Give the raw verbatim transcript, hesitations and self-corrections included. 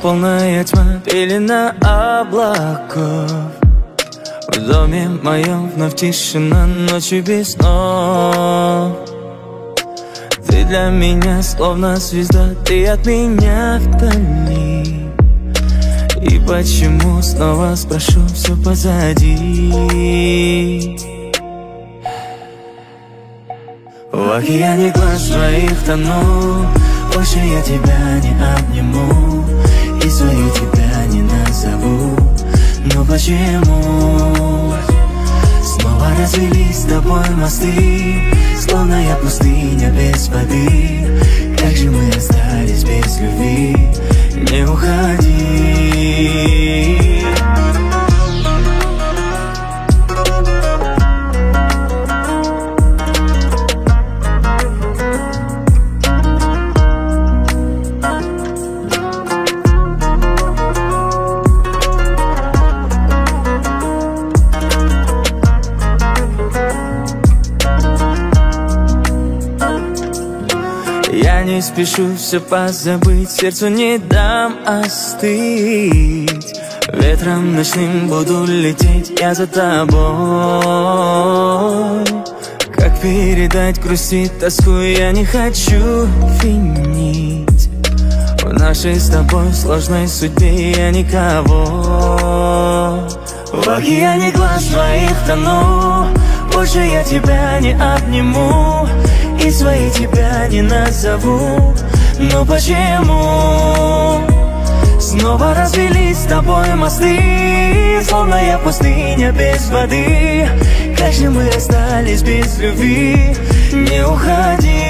полная тьма, пелена облаков. В доме моем вновь тишина, ночью без снов. Ты для меня словно звезда, ты от меня вдали. И почему, снова спрошу, все позади. В океане глаз твоих тону, больше я тебя не обниму и свою тебя не назову. Но почему снова развелись с тобой мосты, словно я пустыня без воды? Как же мы остались без любви? Не уходи. Я не спешу все позабыть, сердцу не дам остыть. Ветром ночным буду лететь я за тобой. Как передать грусть и тоску, я не хочу винить. В нашей с тобой сложной судьбе я никого. В океане глаз твоих тону, больше я тебя не обниму и своей тебя не назову. Но почему снова развелись с тобой мосты, словно я пустыня без воды? Как же мы расстались без любви? Не уходи.